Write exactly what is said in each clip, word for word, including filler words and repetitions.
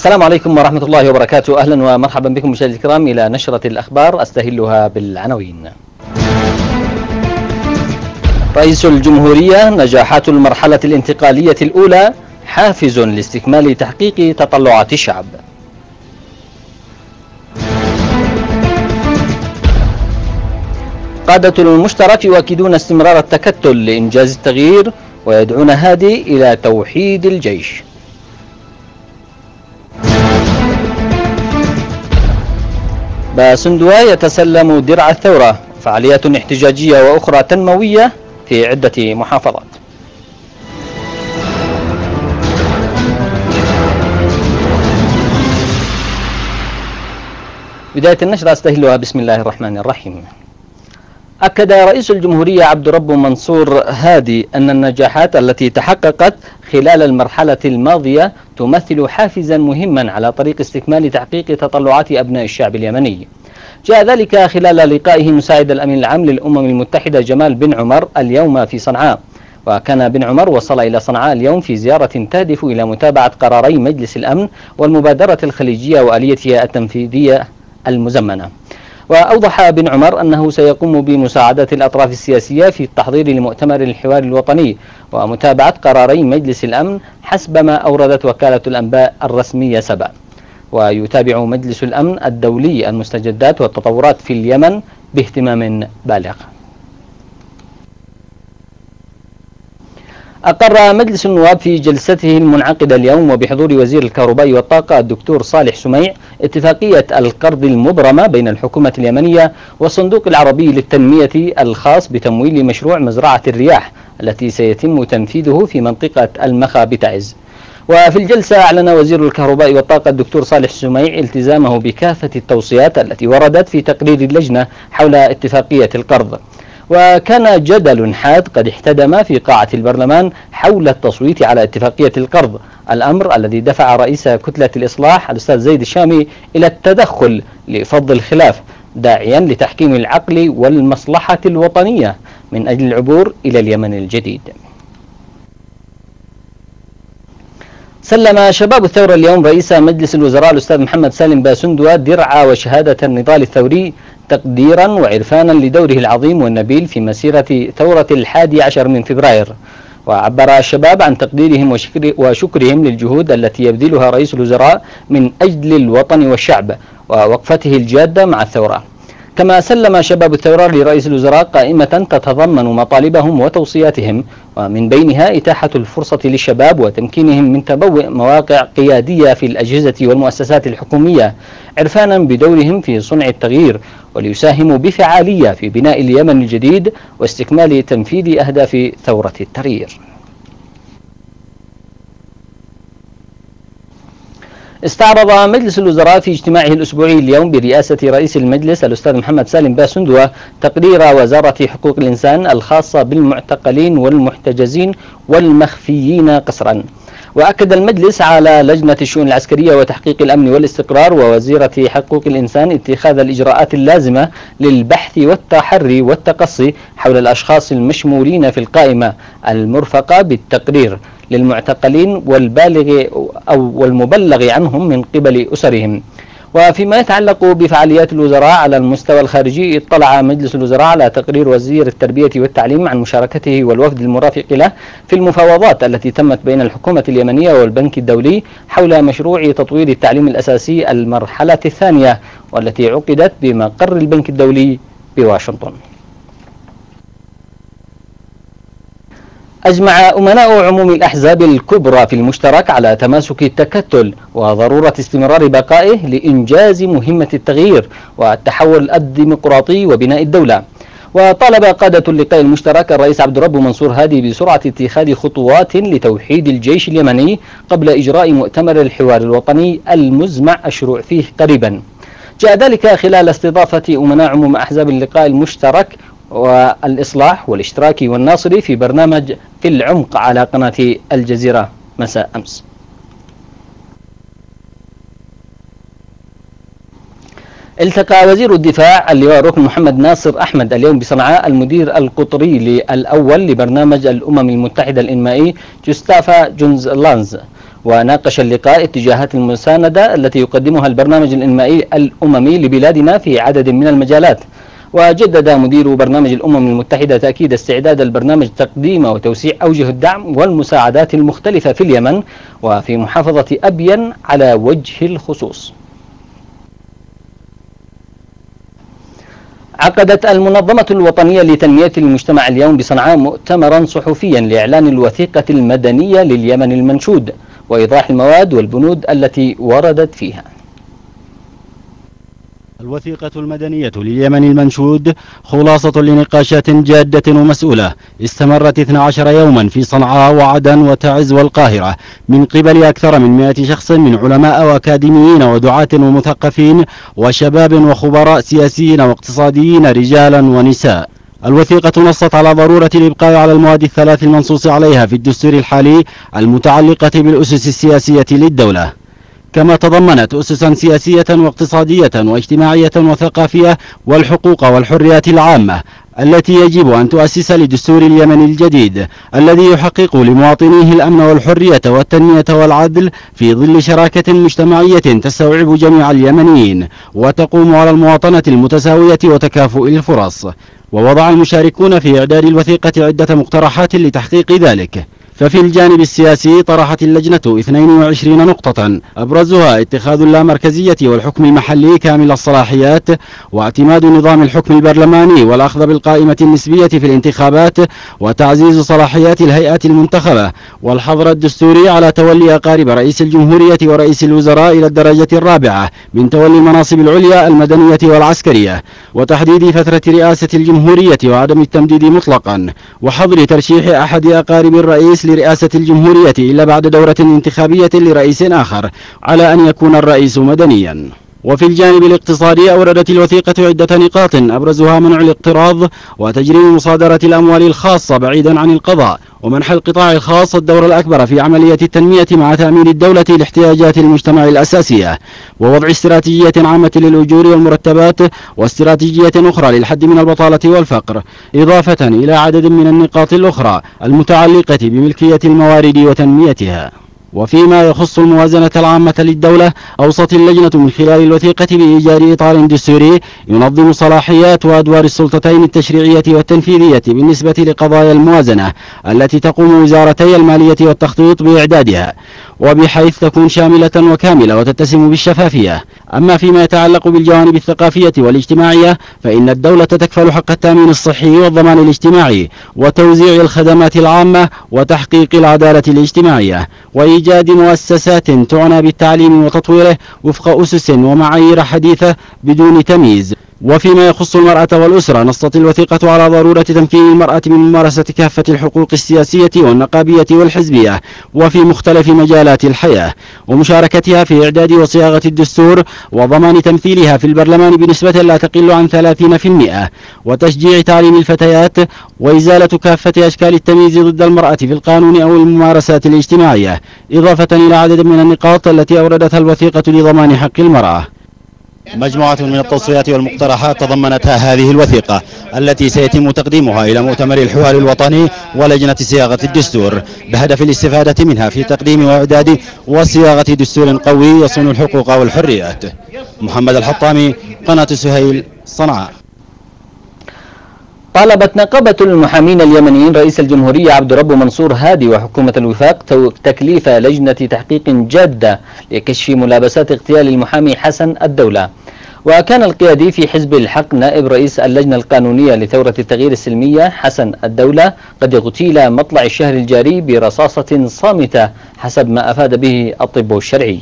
السلام عليكم ورحمة الله وبركاته. أهلا ومرحبا بكم مشاهدينا الكرام إلى نشرة الأخبار، أستهلها بالعناوين. رئيس الجمهورية: نجاحات المرحلة الانتقالية الأولى حافز لاستكمال تحقيق تطلعات الشعب. قادة المشترك يؤكدون استمرار التكتل لإنجاز التغيير ويدعون هادي إلى توحيد الجيش. باسندوا يتسلم درع الثورة، فعاليات احتجاجية وأخرى تنموية في عدة محافظات. بداية النشرة أستهلها بسم الله الرحمن الرحيم. أكد رئيس الجمهورية عبد الرب منصور هادي أن النجاحات التي تحققت خلال المرحلة الماضية تمثل حافزا مهما على طريق استكمال تحقيق تطلعات أبناء الشعب اليمني. جاء ذلك خلال لقائه مساعد الأمين العام للأمم المتحدة جمال بن عمر اليوم في صنعاء. وكان بن عمر وصل إلى صنعاء اليوم في زيارة تهدف إلى متابعة قراري مجلس الأمن والمبادرة الخليجية وآليتها التنفيذية المزمنة. وأوضح بن عمر أنه سيقوم بمساعدة الأطراف السياسية في التحضير لمؤتمر الحوار الوطني ومتابعة قراري مجلس الأمن حسب ما أوردت وكالة الأنباء الرسمية سبأ. ويتابع مجلس الأمن الدولي المستجدات والتطورات في اليمن باهتمام بالغ. أقر مجلس النواب في جلسته المنعقدة اليوم وبحضور وزير الكهرباء والطاقة الدكتور صالح سميع اتفاقية القرض المبرمة بين الحكومة اليمنية والصندوق العربي للتنمية الخاص بتمويل مشروع مزرعة الرياح التي سيتم تنفيذه في منطقة المخا بتعز. وفي الجلسة أعلن وزير الكهرباء والطاقة الدكتور صالح سميع التزامه بكافة التوصيات التي وردت في تقرير اللجنة حول اتفاقية القرض. وكان جدل حاد قد احتدم في قاعة البرلمان حول التصويت على اتفاقية القرض، الأمر الذي دفع رئيس كتلة الإصلاح الأستاذ زيد الشامي إلى التدخل لفض الخلاف، داعيا لتحكيم العقل والمصلحة الوطنية من أجل العبور إلى اليمن الجديد. سلم شباب الثورة اليوم رئيس مجلس الوزراء الأستاذ محمد سالم باسندوا درع وشهادة النضال الثوري تقديرا وعرفانا لدوره العظيم والنبيل في مسيرة ثورة الحادي عشر من فبراير. وعبر الشباب عن تقديرهم وشكر وشكرهم للجهود التي يبذلها رئيس الوزراء من أجل الوطن والشعب ووقفته الجادة مع الثورة. كما سلم شباب الثورة لرئيس الوزراء قائمة تتضمن مطالبهم وتوصياتهم، ومن بينها إتاحة الفرصة للشباب وتمكينهم من تبوء مواقع قيادية في الأجهزة والمؤسسات الحكومية عرفانا بدورهم في صنع التغيير، وليساهموا بفعالية في بناء اليمن الجديد واستكمال تنفيذ أهداف ثورة التغيير. استعرض مجلس الوزراء في اجتماعه الأسبوعي اليوم برئاسة رئيس المجلس الأستاذ محمد سالم باسندوا تقرير وزارة حقوق الإنسان الخاصة بالمعتقلين والمحتجزين والمخفيين قسرا. وأكد المجلس على لجنة الشؤون العسكرية وتحقيق الأمن والاستقرار ووزيرة حقوق الإنسان اتخاذ الإجراءات اللازمة للبحث والتحري والتقصي حول الأشخاص المشمولين في القائمة المرفقة بالتقرير للمعتقلين والبالغ أو والمبلغ عنهم من قبل أسرهم. وفيما يتعلق بفعاليات الوزراء على المستوى الخارجي، اطلع مجلس الوزراء على تقرير وزير التربية والتعليم عن مشاركته والوفد المرافق له في المفاوضات التي تمت بين الحكومة اليمنية والبنك الدولي حول مشروع تطوير التعليم الأساسي المرحلة الثانية، والتي عقدت بمقر البنك الدولي بواشنطن. أجمع أمناء عموم الأحزاب الكبرى في المشترك على تماسك التكتل وضرورة استمرار بقائه لإنجاز مهمة التغيير والتحول الديمقراطي وبناء الدولة. وطالب قادة اللقاء المشترك الرئيس عبد الرب منصور هادي بسرعة اتخاذ خطوات لتوحيد الجيش اليمني قبل إجراء مؤتمر الحوار الوطني المزمع الشروع فيه قريبا. جاء ذلك خلال استضافة أمناء عموم أحزاب اللقاء المشترك والإصلاح والاشتراكي والناصري في برنامج في العمق على قناة الجزيرة مساء أمس. التقى وزير الدفاع اللواء الركن محمد ناصر أحمد اليوم بصنعاء المدير القطري الأول لبرنامج الأمم المتحدة الإنمائي جوستافا جونز لانز، وناقش اللقاء اتجاهات المساندة التي يقدمها البرنامج الإنمائي الأممي لبلادنا في عدد من المجالات. وجدد مدير برنامج الأمم المتحدة تأكيد استعداد البرنامج تقديم وتوسيع أوجه الدعم والمساعدات المختلفة في اليمن وفي محافظة أبين على وجه الخصوص. عقدت المنظمة الوطنية لتنمية المجتمع اليوم بصنعاء مؤتمرا صحفيا لإعلان الوثيقة المدنية لليمن المنشود وإيضاح المواد والبنود التي وردت فيها. الوثيقة المدنية لليمن المنشود خلاصة لنقاشات جادة ومسؤولة استمرت اثني عشر يوما في صنعاء وعدن وتعز والقاهرة من قبل أكثر من مئة شخص من علماء وأكاديميين ودعاة ومثقفين وشباب وخبراء سياسيين واقتصاديين رجالا ونساء. الوثيقة نصت على ضرورة الإبقاء على المواد الثلاث المنصوص عليها في الدستور الحالي المتعلقة بالأسس السياسية للدولة، كما تضمنت أسسا سياسية واقتصادية واجتماعية وثقافية والحقوق والحريات العامة التي يجب أن تؤسس لدستور اليمن الجديد الذي يحقق لمواطنيه الأمن والحرية والتنمية والعدل في ظل شراكة مجتمعية تستوعب جميع اليمنيين وتقوم على المواطنة المتساوية وتكافؤ الفرص. ووضع المشاركون في إعداد الوثيقة عدة مقترحات لتحقيق ذلك. ففي الجانب السياسي طرحت اللجنة اثنين وعشرين نقطة أبرزها اتخاذ اللامركزية والحكم المحلي كامل الصلاحيات واعتماد نظام الحكم البرلماني والأخذ بالقائمة النسبية في الانتخابات وتعزيز صلاحيات الهيئات المنتخبة والحظر الدستوري على تولي أقارب رئيس الجمهورية ورئيس الوزراء إلى الدرجة الرابعة من تولي المناصب العليا المدنية والعسكرية وتحديد فترة رئاسة الجمهورية وعدم التمديد مطلقا وحظر ترشيح أحد أقارب الرئيس لرئاسة الجمهورية إلا بعد دورة انتخابية لرئيس آخر على أن يكون الرئيس مدنيا. وفي الجانب الاقتصادي أوردت الوثيقة عدة نقاط أبرزها منع الاقتراض وتجريم مصادرة الأموال الخاصة بعيدا عن القضاء ومنح القطاع الخاص الدور الأكبر في عملية التنمية مع تأمين الدولة لاحتياجات المجتمع الأساسية ووضع استراتيجية عامة للأجور والمرتبات واستراتيجية أخرى للحد من البطالة والفقر إضافة إلى عدد من النقاط الأخرى المتعلقة بملكية الموارد وتنميتها. وفيما يخص الموازنة العامة للدولة أوصت اللجنة من خلال الوثيقة بإيجاد إطار دستوري ينظم صلاحيات وأدوار السلطتين التشريعية والتنفيذية بالنسبة لقضايا الموازنة التي تقوم وزارتي المالية والتخطيط بإعدادها وبحيث تكون شاملة وكاملة وتتسم بالشفافية. أما فيما يتعلق بالجوانب الثقافية والاجتماعية فإن الدولة تكفل حق التأمين الصحي والضمان الاجتماعي وتوزيع الخدمات العامة وتحقيق العدالة الاجتماعية وإيجاد مؤسسات تعنى بالتعليم وتطويره وفق أسس ومعايير حديثة بدون تمييز. وفيما يخص المرأة والأسرة نصت الوثيقة على ضرورة تمكين المرأة من ممارسة كافة الحقوق السياسية والنقابية والحزبية وفي مختلف مجالات الحياة ومشاركتها في إعداد وصياغة الدستور وضمان تمثيلها في البرلمان بنسبة لا تقل عن ثلاثين بالمئة وتشجيع تعليم الفتيات وإزالة كافة أشكال التمييز ضد المرأة في القانون أو الممارسات الاجتماعية إضافة إلى عدد من النقاط التي أوردتها الوثيقة لضمان حق المرأة. مجموعة من التوصيات والمقترحات تضمنتها هذه الوثيقة التي سيتم تقديمها إلى مؤتمر الحوار الوطني ولجنة صياغة الدستور بهدف الاستفادة منها في تقديم وإعداد وصياغة دستور قوي يصون الحقوق والحريات. محمد الحطامي، قناة سهيل، صنعاء. طالبت نقابة المحامين اليمنيين رئيس الجمهورية عبد الرب منصور هادي وحكومة الوفاق تكليف لجنة تحقيق جادة لكشف ملابسات اغتيال المحامي حسن الدولة. وكان القيادي في حزب الحق نائب رئيس اللجنة القانونية لثورة التغيير السلمية حسن الدولة قد اغتيل مطلع الشهر الجاري برصاصة صامتة حسب ما أفاد به الطب الشرعي.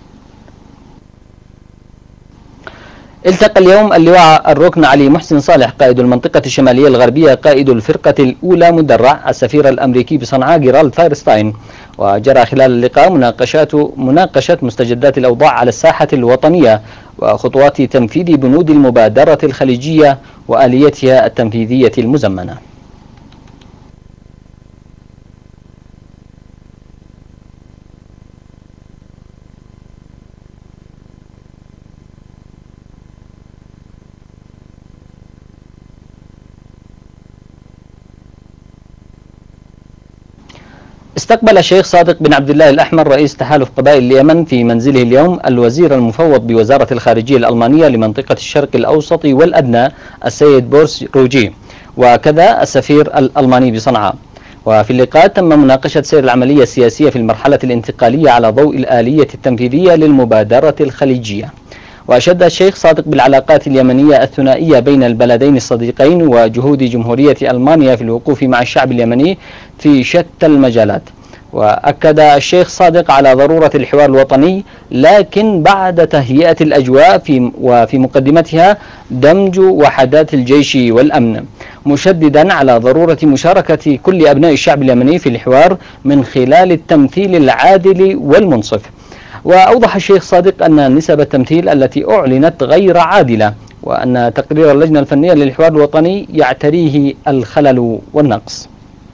التقى اليوم اللواء الركن علي محسن صالح قائد المنطقة الشمالية الغربية قائد الفرقة الأولى مدرع السفير الأمريكي بصنعاء جيرالد فايرستاين. وجرى خلال اللقاء مناقشات مناقشة مستجدات الأوضاع على الساحة الوطنية وخطوات تنفيذ بنود المبادرة الخليجية وآليتها التنفيذية المزمنة. استقبل الشيخ صادق بن عبد الله الأحمر رئيس تحالف قبائل اليمن في منزله اليوم الوزير المفوض بوزارة الخارجية الألمانية لمنطقة الشرق الأوسط والأدنى السيد بورس روجي، وكذا السفير الألماني بصنعاء. وفي اللقاء تم مناقشة سير العملية السياسية في المرحلة الانتقالية على ضوء الآلية التنفيذية للمبادرة الخليجية. وأشاد الشيخ صادق بالعلاقات اليمنية الثنائية بين البلدين الصديقين وجهود جمهورية ألمانيا في الوقوف مع الشعب اليمني في شتى المجالات. وأكد الشيخ صادق على ضرورة الحوار الوطني، لكن بعد تهيئة الأجواء في وفي مقدمتها دمج وحدات الجيش والأمن، مشددا على ضرورة مشاركة كل أبناء الشعب اليمني في الحوار من خلال التمثيل العادل والمنصف. وأوضح الشيخ صادق أن نسب التمثيل التي أعلنت غير عادلة، وأن تقرير اللجنة الفنية للحوار الوطني يعتريه الخلل والنقص.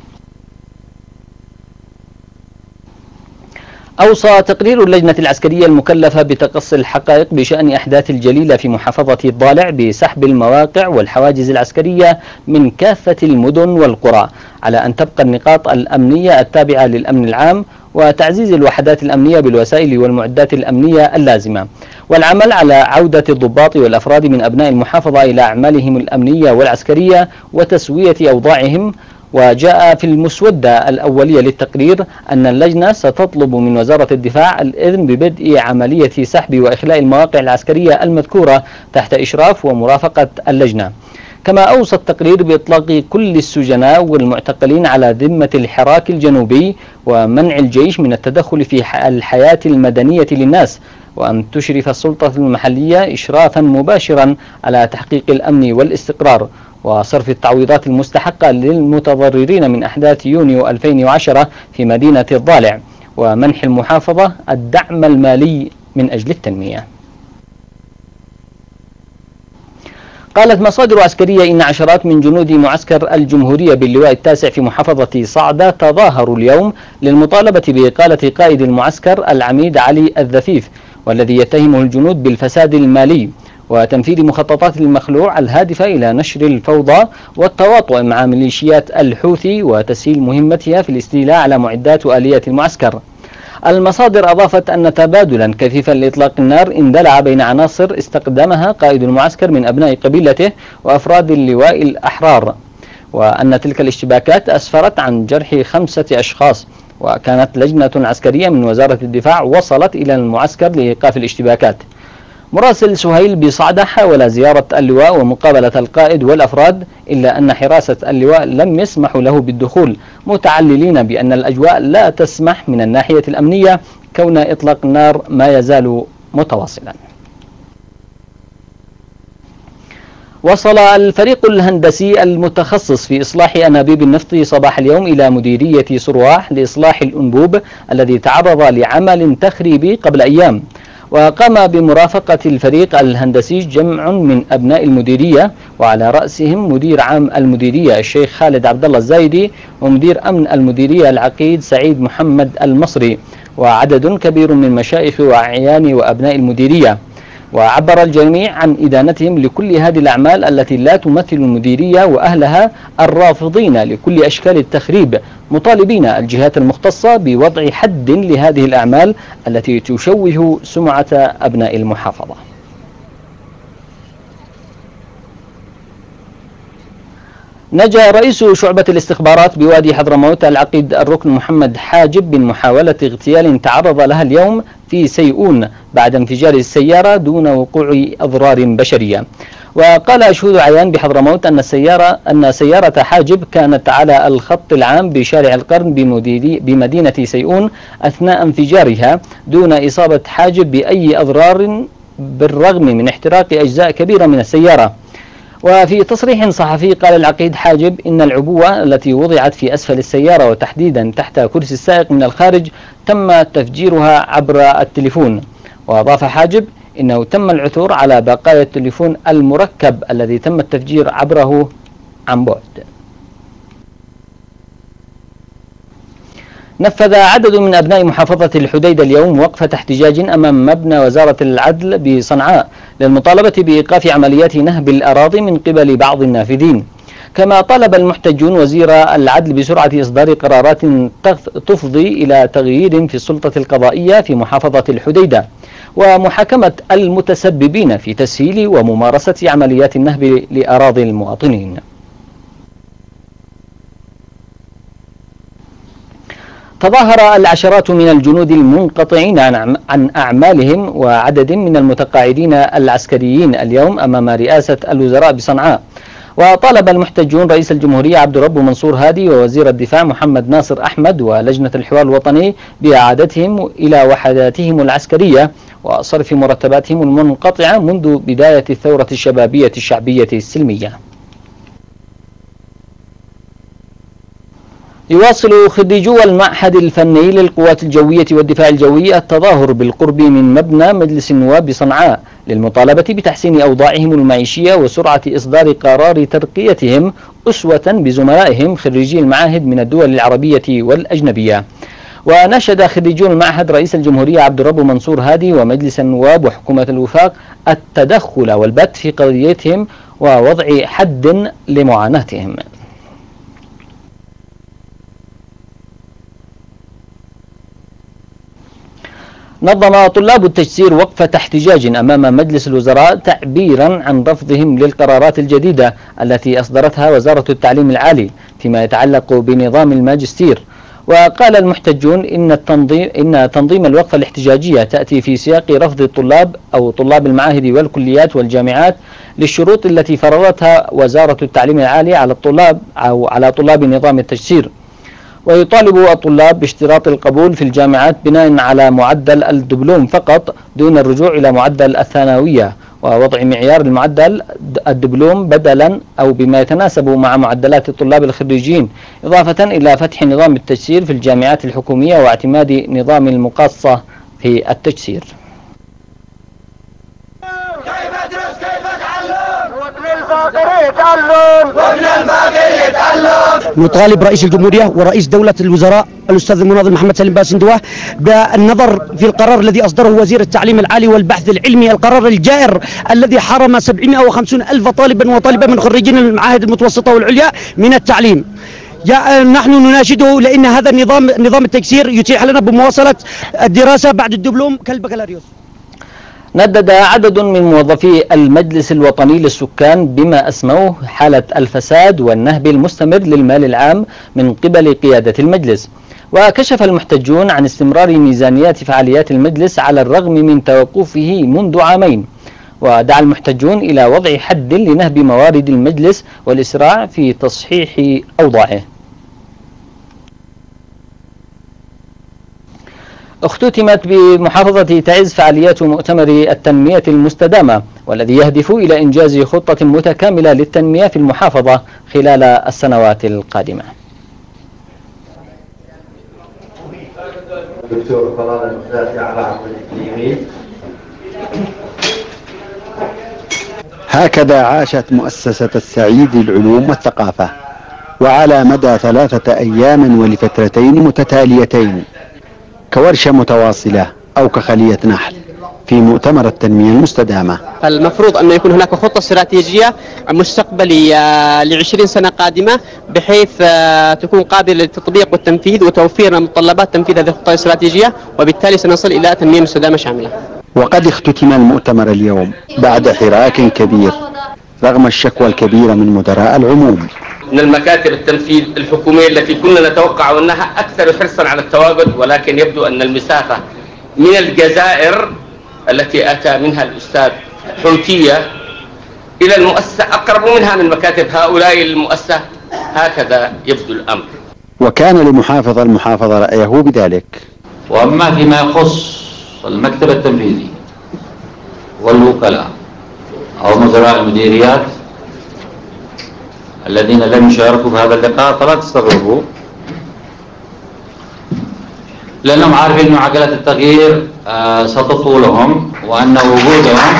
أوصى تقرير اللجنة العسكرية المكلفة بتقصي الحقائق بشأن أحداث الجليلة في محافظة الضالع بسحب المواقع والحواجز العسكرية من كافة المدن والقرى، على أن تبقى النقاط الأمنية التابعة للأمن العام، وتعزيز الوحدات الأمنية بالوسائل والمعدات الأمنية اللازمة، والعمل على عودة الضباط والأفراد من أبناء المحافظة إلى أعمالهم الأمنية والعسكرية وتسوية أوضاعهم. وجاء في المسودة الأولية للتقرير أن اللجنة ستطلب من وزارة الدفاع الإذن ببدء عملية سحب وإخلاء المواقع العسكرية المذكورة تحت إشراف ومرافقة اللجنة. كما أوصى التقرير بإطلاق كل السجناء والمعتقلين على ذمة الحراك الجنوبي، ومنع الجيش من التدخل في الحياة المدنية للناس، وأن تشرف السلطة المحلية إشرافا مباشرا على تحقيق الأمن والاستقرار، وصرف التعويضات المستحقة للمتضررين من أحداث يونيو ألفين وعشرة في مدينة الضالع، ومنح المحافظة الدعم المالي من أجل التنمية. قالت مصادر عسكرية إن عشرات من جنود معسكر الجمهورية باللواء التاسع في محافظة صعدة تظاهروا اليوم للمطالبة بإقالة قائد المعسكر العميد علي الذفيف، والذي يتهمه الجنود بالفساد المالي وتنفيذ مخططات المخلوع الهادفة إلى نشر الفوضى والتواطؤ مع ميليشيات الحوثي وتسهيل مهمتها في الاستيلاء على معدات وآليات المعسكر. المصادر أضافت أن تبادلا كثيفا لإطلاق النار اندلع بين عناصر استقدمها قائد المعسكر من أبناء قبيلته وأفراد اللواء الأحرار، وأن تلك الاشتباكات أسفرت عن جرح خمسة أشخاص. وكانت لجنة عسكرية من وزارة الدفاع وصلت إلى المعسكر لإيقاف الاشتباكات. مراسل سهيل بصعدة حاول زيارة اللواء ومقابلة القائد والأفراد، إلا أن حراسة اللواء لم يسمحوا له بالدخول، متعللين بأن الأجواء لا تسمح من الناحية الأمنية كون إطلاق النار ما يزال متواصلا. وصل الفريق الهندسي المتخصص في إصلاح أنابيب النفط صباح اليوم إلى مديرية صرواح لإصلاح الأنبوب الذي تعرض لعمل تخريبي قبل أيام. وقام بمرافقة الفريق الهندسي جمع من أبناء المديرية، وعلى رأسهم مدير عام المديرية الشيخ خالد عبد الله الزايدي، ومدير أمن المديرية العقيد سعيد محمد المصري، وعدد كبير من مشايخ وأعيان وأبناء المديرية. وعبر الجميع عن إدانتهم لكل هذه الأعمال التي لا تمثل المديرية وأهلها الرافضين لكل أشكال التخريب، مطالبين الجهات المختصة بوضع حد لهذه الأعمال التي تشوه سمعة أبناء المحافظة. نجا رئيس شعبة الاستخبارات بوادي حضرموت العقيد الركن محمد حاجب من محاولة اغتيال تعرض لها اليوم في سيئون بعد انفجار السيارة دون وقوع أضرار بشرية. وقال شهود عيان بحضرموت أن السيارة أن سيارة حاجب كانت على الخط العام بشارع القرن بمدينة سيئون أثناء انفجارها دون إصابة حاجب بأي أضرار بالرغم من احتراق أجزاء كبيرة من السيارة. وفي تصريح صحفي قال العقيد حاجب إن العبوة التي وضعت في أسفل السيارة وتحديدا تحت كرسي السائق من الخارج تم تفجيرها عبر التليفون. وأضاف حاجب إنه تم العثور على بقايا التليفون المركب الذي تم التفجير عبره عن بعد. نفذ عدد من أبناء محافظة الحديدة اليوم وقفة احتجاج أمام مبنى وزارة العدل بصنعاء للمطالبة بإيقاف عمليات نهب الأراضي من قبل بعض النافذين. كما طلب المحتجون وزير العدل بسرعة إصدار قرارات تفضي إلى تغيير في السلطة القضائية في محافظة الحديدة، ومحاكمة المتسببين في تسهيل وممارسة عمليات النهب لأراضي المواطنين. تظاهر العشرات من الجنود المنقطعين عن أعمالهم وعدد من المتقاعدين العسكريين اليوم أمام رئاسة الوزراء بصنعاء، وطالب المحتجون رئيس الجمهورية عبد الرب منصور هادي ووزير الدفاع محمد ناصر أحمد ولجنة الحوار الوطني بإعادتهم إلى وحداتهم العسكرية وصرف مرتباتهم المنقطعة منذ بداية الثورة الشبابية الشعبية السلمية. يواصل خريجو المعهد الفني للقوات الجوية والدفاع الجوي التظاهر بالقرب من مبنى مجلس النواب بصنعاء للمطالبة بتحسين أوضاعهم المعيشية وسرعة إصدار قرار ترقيتهم أسوة بزملائهم خريجي المعاهد من الدول العربية والأجنبية. ونشد خريجو المعهد رئيس الجمهورية عبد الرب منصور هادي ومجلس النواب وحكومة الوفاق التدخل والبت في قضيتهم ووضع حد لمعاناتهم. نظم طلاب التجسير وقفة احتجاج أمام مجلس الوزراء تعبيرا عن رفضهم للقرارات الجديدة التي أصدرتها وزارة التعليم العالي فيما يتعلق بنظام الماجستير. وقال المحتجون إن التنظيم إن تنظيم الوقفة الاحتجاجية تأتي في سياق رفض الطلاب أو طلاب المعاهد والكليات والجامعات للشروط التي فرضتها وزارة التعليم العالي على الطلاب أو على طلاب نظام التجسير. ويطالب الطلاب باشتراط القبول في الجامعات بناء على معدل الدبلوم فقط دون الرجوع إلى معدل الثانوية، ووضع معيار المعدل الدبلوم بدلا أو بما يتناسب مع معدلات الطلاب الخريجين، إضافة إلى فتح نظام التجسير في الجامعات الحكومية واعتماد نظام المقاصة في التجسير. نطالب رئيس الجمهورية ورئيس دولة الوزراء الأستاذ المناضل محمد سالم باسندوة بالنظر في القرار الذي أصدره وزير التعليم العالي والبحث العلمي، القرار الجائر الذي حرم سبعمائة وخمسين ألف طالبا وطالبة من خريجين المعاهد المتوسطة والعليا من التعليم. نحن نناشده لأن هذا النظام نظام التجسير يتيح لنا بمواصلة الدراسة بعد الدبلوم كالبكالوريوس. ندد عدد من موظفي المجلس الوطني للسكان بما أسموه حالة الفساد والنهب المستمر للمال العام من قبل قيادة المجلس. وكشف المحتجون عن استمرار ميزانيات فعاليات المجلس على الرغم من توقفه منذ عامين. ودعا المحتجون إلى وضع حد لنهب موارد المجلس والإسراع في تصحيح أوضاعه. اختتمت بمحافظة تعز فعاليات مؤتمر التنمية المستدامة والذي يهدف إلى إنجاز خطة متكاملة للتنمية في المحافظة خلال السنوات القادمة. دكتور طلال المختار على عقد الإقليمي. هكذا عاشت مؤسسة السعيد للعلوم والثقافة وعلى مدى ثلاثة أيام ولفترتين متتاليتين كورشة متواصلة أو كخلية نحل في مؤتمر التنمية المستدامة. المفروض أن يكون هناك خطة استراتيجية مستقبلية لعشرين سنة قادمة بحيث تكون قابلة للتطبيق والتنفيذ وتوفير متطلبات تنفيذ هذه الخطة الاستراتيجية، وبالتالي سنصل إلى تنمية مستدامة شاملة. وقد اختتم المؤتمر اليوم بعد حراك كبير رغم الشكوى الكبيرة من مدراء العموم. من المكاتب التنفيذ الحكومية التي كنا نتوقع أنها أكثر حرصا على التواجد، ولكن يبدو أن المسافة من الجزائر التي أتى منها الأستاذ حوتية إلى المؤسسة أقرب منها من مكاتب هؤلاء المؤسسة، هكذا يبدو الأمر. وكان لمحافظ المحافظة رأيه بذلك. وأما فيما يخص المكتب التنفيذي والوكلاء أو مدراء المديريات الذين لم يشاركوا في هذا اللقاء فلا تستغربوا، لأنهم عارفين أن عجلة التغيير ستطولهم وأن وجودهم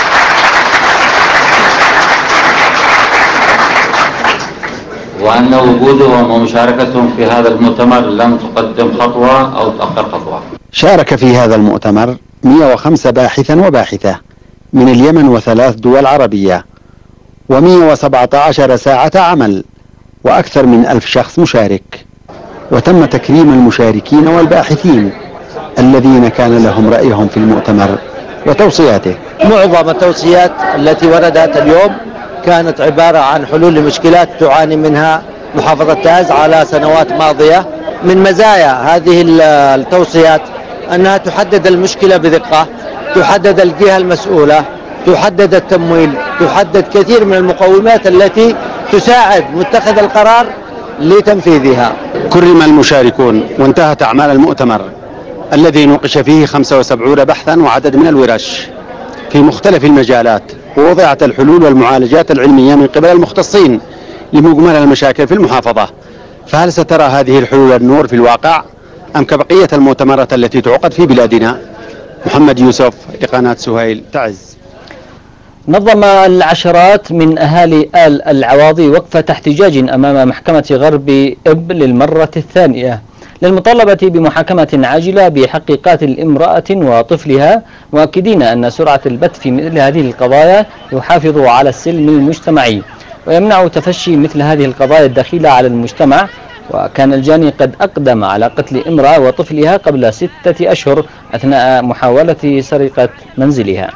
وأن وجودهم ومشاركتهم في هذا المؤتمر لن تقدم خطوة أو تأخر خطوة. شارك في هذا المؤتمر مئة وخمسة باحثا وباحثة من اليمن وثلاث دول عربية، ومئة وسبعة عشر ساعة عمل وأكثر من ألف شخص مشارك. وتم تكريم المشاركين والباحثين الذين كان لهم رأيهم في المؤتمر وتوصياته. معظم التوصيات التي وردت اليوم كانت عبارة عن حلول لمشكلات تعاني منها محافظة تعز على سنوات ماضية. من مزايا هذه التوصيات أنها تحدد المشكلة بدقة، تحدد الجهة المسؤولة، تحدد التمويل، تحدد كثير من المقومات التي تساعد متخذ القرار لتنفيذها. كرم المشاركون وانتهت أعمال المؤتمر الذي نوقش فيه خمسة وسبعين بحثا وعدد من الورش في مختلف المجالات، ووضعت الحلول والمعالجات العلمية من قبل المختصين لمجمل المشاكل في المحافظة. فهل سترى هذه الحلول النور في الواقع أم كبقية المؤتمرات التي تعقد في بلادنا؟ محمد يوسف لقناة سهيل تعز. نظم العشرات من أهالي آل العواضي وقفة احتجاج أمام محكمة غرب إب للمرة الثانية للمطالبة بمحاكمة عاجلة بحق قاتل امرأة وطفلها، مؤكدين أن سرعة البت في مثل هذه القضايا يحافظ على السلم المجتمعي ويمنع تفشي مثل هذه القضايا الدخيلة على المجتمع. وكان الجاني قد أقدم على قتل امرأة وطفلها قبل ستة أشهر أثناء محاولة سرقة منزلها.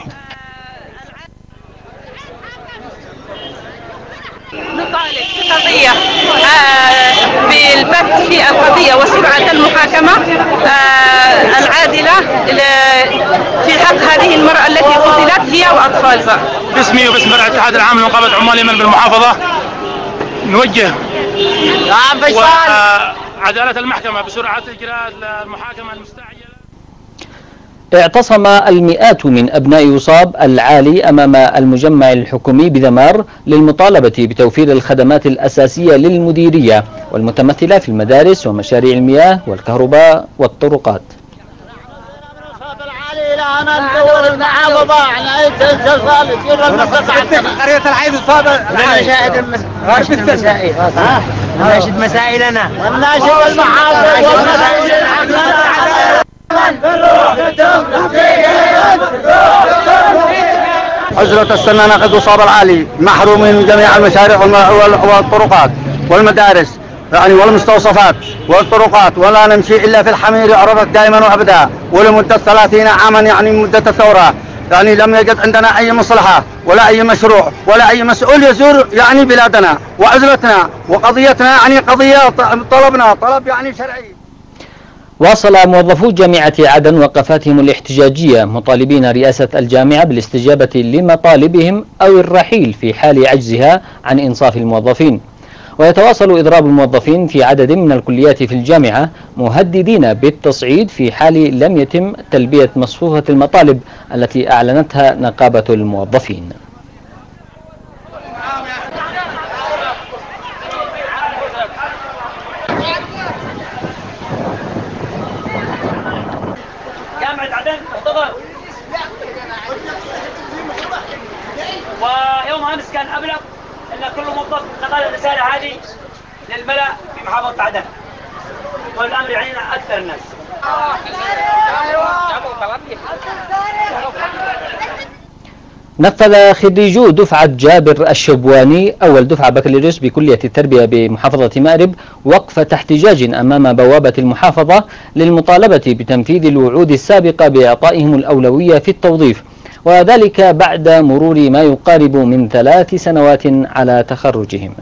نطالب بقضية بالبت في القضية وسرعة المحاكمة العادلة في حق هذه المرأة التي قتلت هي وأطفالها. باسمي وباسم الاتحاد العام لنقابة عمال اليمن بالمحافظة نوجه وعدالة المحكمة بسرعة إجراء المحاكمة المستعجلة. اعتصم المئات من أبناء يصاب العالي أمام المجمع الحكومي بذمار للمطالبة بتوفير الخدمات الأساسية للمديرية والمتمثلة في المدارس ومشاريع المياه والكهرباء والطرقات. نناشد مسائلنا ونناشد المحافظ عزلة السنة نقد وصاب العالي محرومين من جميع المشاريع والطرقات والمدارس يعني والمستوصفات والطرقات، ولا نمشي إلا في الحمير عرفت دائما وأبدا ولمدة ثلاثين عاما يعني مدة الثورة، يعني لم يجد عندنا أي مصلحة ولا أي مشروع ولا أي مسؤول يزور يعني بلادنا وعزلتنا وقضيتنا يعني قضية طلبنا طلب يعني شرعي. واصل موظفو جامعة عدن وقفاتهم الاحتجاجية مطالبين رئاسة الجامعة بالاستجابة لمطالبهم أو الرحيل في حال عجزها عن إنصاف الموظفين. ويتواصل إضراب الموظفين في عدد من الكليات في الجامعة مهددين بالتصعيد في حال لم يتم تلبية مصفوفة المطالب التي أعلنتها نقابة الموظفين. ويوم امس كان ابلغ ان كل موظف نقل الرساله هذه للملا في محافظه عدن، والامر يعنينا اكثر الناس. نفذ خريجو دفعة جابر الشبواني أول دفعة بكالوريوس بكلية التربية بمحافظة مأرب وقفة احتجاج أمام بوابة المحافظة للمطالبة بتنفيذ الوعود السابقة بإعطائهم الأولوية في التوظيف، وذلك بعد مرور ما يقارب من ثلاث سنوات على تخرجهم.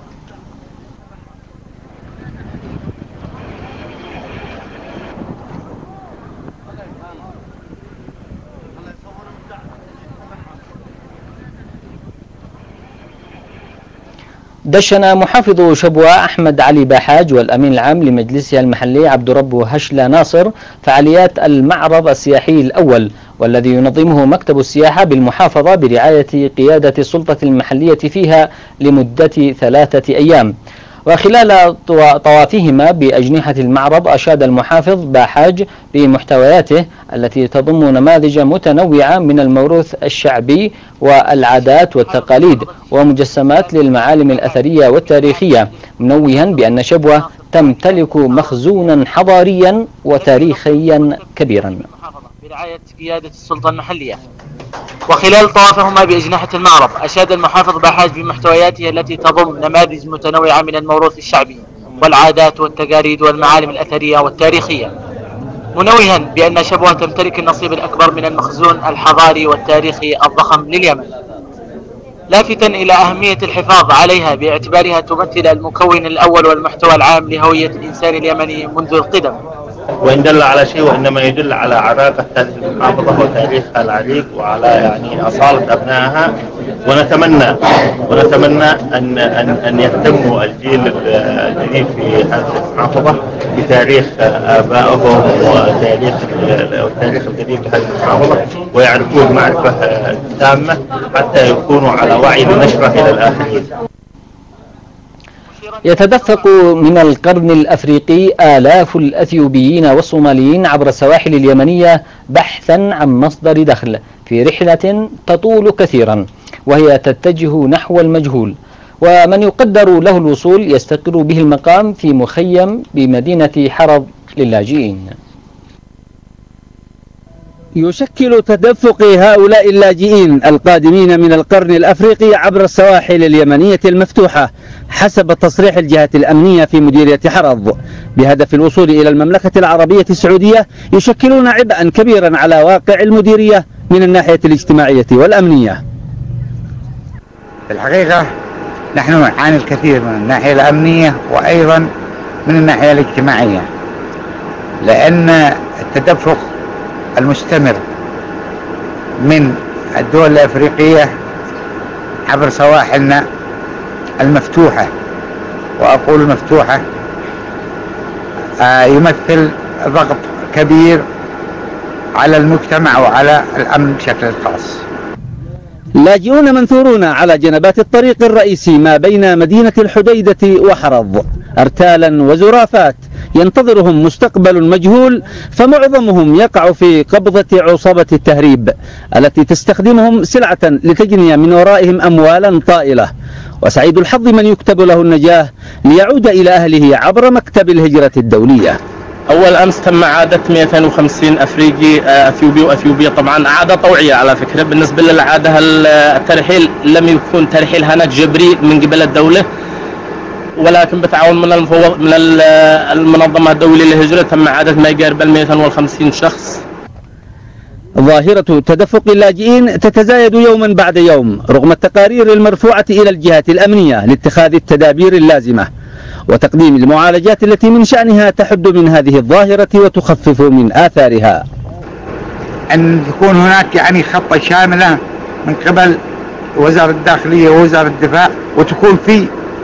دشن محافظ شبوة أحمد علي باحاج والأمين العام لمجلسها المحلي عبد ربه هشلة ناصر فعاليات المعرض السياحي الأول، والذي ينظمه مكتب السياحة بالمحافظة برعاية قيادة السلطة المحلية فيها لمدة ثلاثة أيام. وخلال طوافهما بأجنحة المعرض أشاد المحافظ باحاج بمحتوياته التي تضم نماذج متنوعة من الموروث الشعبي والعادات والتقاليد ومجسمات للمعالم الأثرية والتاريخية، منوها بأن شبوة تمتلك مخزونا حضاريا وتاريخيا كبيرا. برعاية قيادة السلطة المحلية. وخلال طوافهما بأجنحة المعرض أشاد المحافظ باحاج بمحتوياته التي تضم نماذج متنوعة من الموروث الشعبي والعادات والتقاليد والمعالم الأثرية والتاريخية، منوها بأن شبوة تمتلك النصيب الأكبر من المخزون الحضاري والتاريخي الضخم لليمن، لافتا إلى أهمية الحفاظ عليها باعتبارها تمثل المكون الأول والمحتوى العام لهوية الإنسان اليمني منذ القدم. وإن دل على شيء وإنما يدل على عراقة هذه المحافظة وتاريخها العريق وعلى يعني أصالة أبنائها، ونتمنى ونتمنى أن أن أن يهتموا الجيل الجديد في هذه المحافظة بتاريخ آبائهم وتاريخ التاريخ القديم لهذه المحافظة، ويعرفون معرفة تامة حتى يكونوا على وعي بنشره إلى الآخرين. يتدفق من القرن الأفريقي آلاف الأثيوبيين والصوماليين عبر السواحل اليمنية بحثا عن مصدر دخل في رحلة تطول كثيرا وهي تتجه نحو المجهول، ومن يقدر له الوصول يستقر به المقام في مخيم بمدينة حرض للاجئين. يشكل تدفق هؤلاء اللاجئين القادمين من القرن الأفريقي عبر السواحل اليمنية المفتوحة حسب تصريح الجهة الأمنية في مديرية حرض بهدف الوصول إلى المملكة العربية السعودية، يشكلون عبئا كبيرا على واقع المديرية من الناحية الاجتماعية والأمنية. في الحقيقة نحن نعاني الكثير من الناحية الأمنية وأيضا من الناحية الاجتماعية، لأن التدفق المستمر من الدول الأفريقية عبر سواحلنا المفتوحة، وأقول مفتوحة، يمثل ضغط كبير على المجتمع وعلى الأمن بشكل خاص. لاجئون منثورون على جنبات الطريق الرئيسي ما بين مدينة الحديدة وحرض، أرتالا وزرافات ينتظرهم مستقبل مجهول، فمعظمهم يقع في قبضة عصابة التهريب التي تستخدمهم سلعة لتجني من ورائهم أموالا طائلة، وسعيد الحظ من يكتب له النجاة ليعود إلى أهله عبر مكتب الهجرة الدولية. أول أمس تم إعادة مئتين وخمسين أفريقي أثيوبي وأثيوبية، طبعا إعادة طوعية على فكرة. بالنسبة للعادة الترحيل لم يكون ترحيل هناك جبري من قبل الدولة، ولكن بتعاون من المفوض من المنظمة الدولية للهجرة تم إعادة ما يقارب مئتين وخمسين شخص. ظاهرة تدفق اللاجئين تتزايد يوما بعد يوم رغم التقارير المرفوعة إلى الجهات الأمنية لاتخاذ التدابير اللازمة وتقديم المعالجات التي من شأنها تحد من هذه الظاهرة وتخفف من آثارها. أن تكون هناك يعني خطة شاملة من قبل وزارة الداخلية ووزارة الدفاع، وتكون في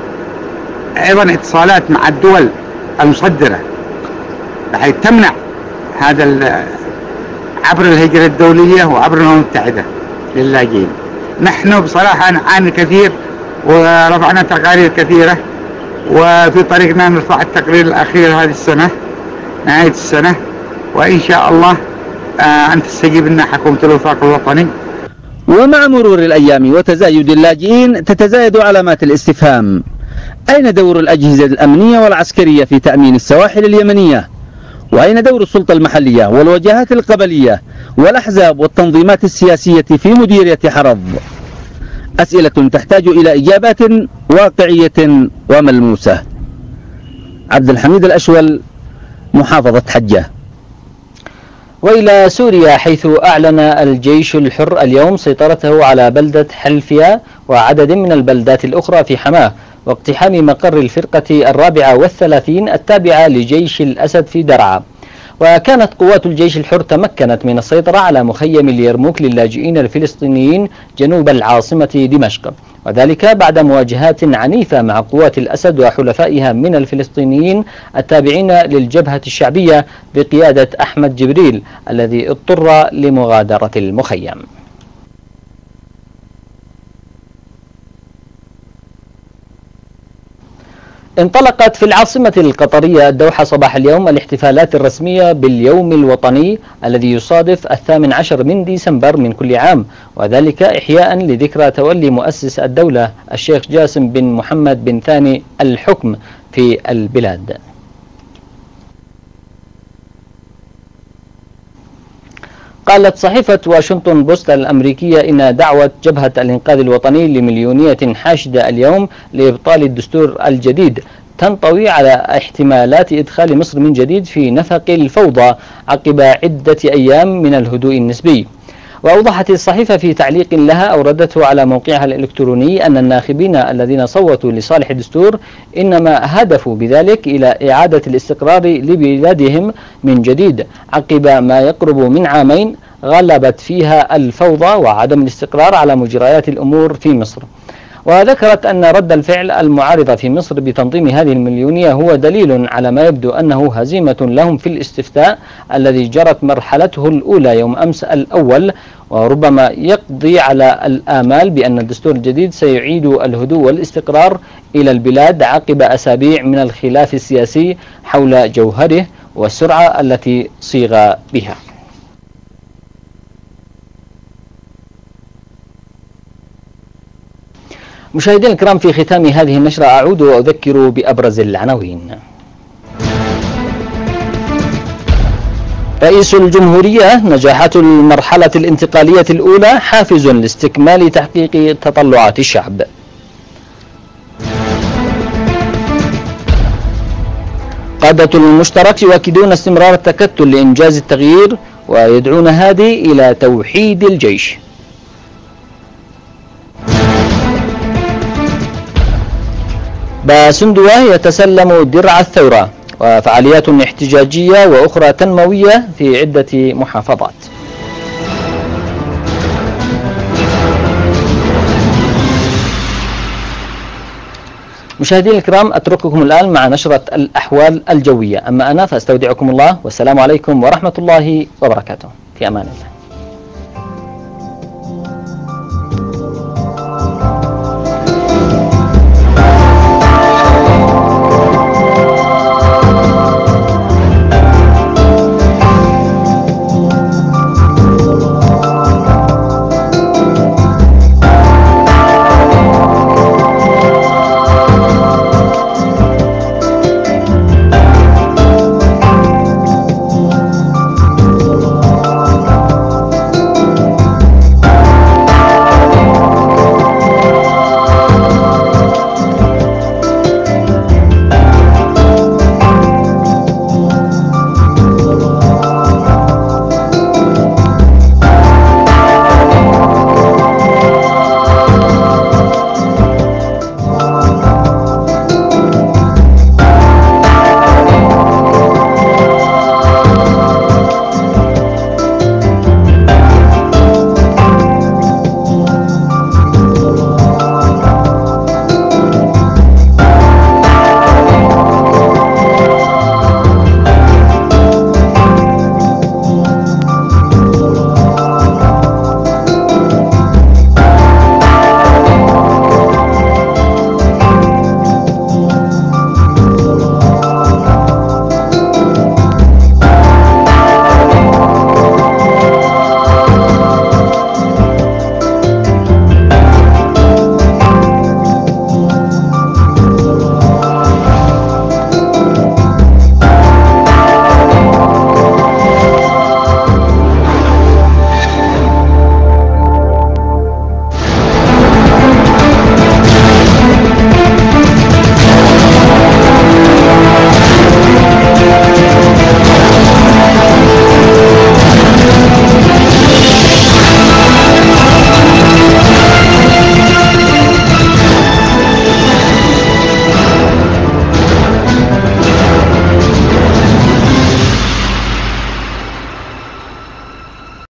أيضا اتصالات مع الدول المصدرة بحيث تمنع هذا عبر الهجرة الدولية وعبر الأمم المتحدة للاجئين. نحن بصراحة نعاني كثير ورفعنا تقارير كثيرة، وفي طريقنا نرفع التقرير الأخير هذه السنة نهاية السنة، وإن شاء الله أن تستجيب لنا حكومة الوفاق الوطني. ومع مرور الأيام وتزايد اللاجئين تتزايد علامات الاستفهام: أين دور الأجهزة الأمنية والعسكرية في تأمين السواحل اليمنية؟ وأين دور السلطة المحلية والوجهات القبلية والأحزاب والتنظيمات السياسية في مديرية حرض؟ أسئلة تحتاج إلى إجابات واقعية وملموسة. عبد الحميد الأشول، محافظة حجة. وإلى سوريا، حيث أعلن الجيش الحر اليوم سيطرته على بلدة حلفية وعدد من البلدات الأخرى في حماه، واقتحام مقر الفرقة الرابعة والثلاثين التابعة لجيش الأسد في درعا. وكانت قوات الجيش الحر تمكنت من السيطرة على مخيم اليرموك للاجئين الفلسطينيين جنوب العاصمة دمشق، وذلك بعد مواجهات عنيفة مع قوات الأسد وحلفائها من الفلسطينيين التابعين للجبهة الشعبية بقيادة أحمد جبريل الذي اضطر لمغادرة المخيم. انطلقت في العاصمة القطرية الدوحة صباح اليوم الاحتفالات الرسمية باليوم الوطني الذي يصادف الثامن عشر من ديسمبر من كل عام، وذلك إحياء لذكرى تولي مؤسس الدولة الشيخ جاسم بن محمد بن ثاني الحكم في البلاد. قالت صحيفة واشنطن بوست الأمريكية إن دعوة جبهة الإنقاذ الوطني لمليونية حاشدة اليوم لإبطال الدستور الجديد تنطوي على احتمالات إدخال مصر من جديد في نفق الفوضى عقب عدة أيام من الهدوء النسبي. وأوضحت الصحيفة في تعليق لها أوردته على موقعها الإلكتروني أن الناخبين الذين صوتوا لصالح الدستور إنما هدفوا بذلك إلى إعادة الاستقرار لبلادهم من جديد عقب ما يقرب من عامين غلبت فيها الفوضى وعدم الاستقرار على مجريات الأمور في مصر. وذكرت أن رد الفعل المعارضة في مصر بتنظيم هذه المليونية هو دليل على ما يبدو أنه هزيمة لهم في الاستفتاء الذي جرت مرحلته الأولى يوم أمس الأول، وربما يقضي على الآمال بأن الدستور الجديد سيعيد الهدوء والاستقرار إلى البلاد عقب أسابيع من الخلاف السياسي حول جوهره والسرعة التي صيغ بها. مشاهدينا الكرام، في ختام هذه النشرة أعود وأذكر بأبرز العناوين. رئيس الجمهورية: نجاحات المرحلة الانتقالية الأولى حافز لاستكمال تحقيق تطلعات الشعب. قادة المشترك يؤكدون استمرار التكتل لإنجاز التغيير ويدعون هادي إلى توحيد الجيش. باسندوة يتسلم درع الثورة، وفعاليات احتجاجية وأخرى تنموية في عدة محافظات. مشاهدينا الكرام، أترككم الآن مع نشرة الأحوال الجوية، أما أنا فأستودعكم الله والسلام عليكم ورحمة الله وبركاته. في أمان الله.